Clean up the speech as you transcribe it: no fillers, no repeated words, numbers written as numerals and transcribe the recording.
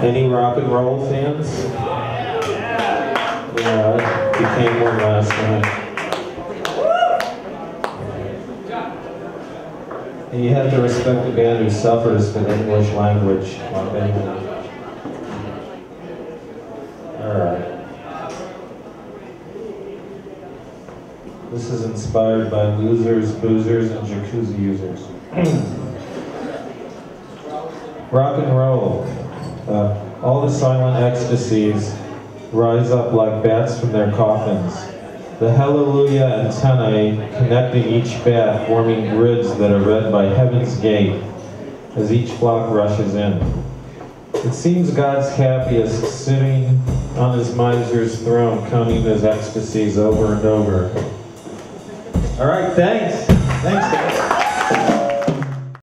Any rock and roll fans? Yeah, I became one last night. And you have to respect a band who suffers for the English language. Alright. This is inspired by losers, boozers, and jacuzzi users. Rock and roll. All the silent ecstasies rise up like bats from their coffins. The hallelujah antennae connecting each bat, forming grids that are read by heaven's gate as each flock rushes in. It seems God's happiest sitting on his miser's throne, counting his ecstasies over and over. All right, thanks. Thanks, guys.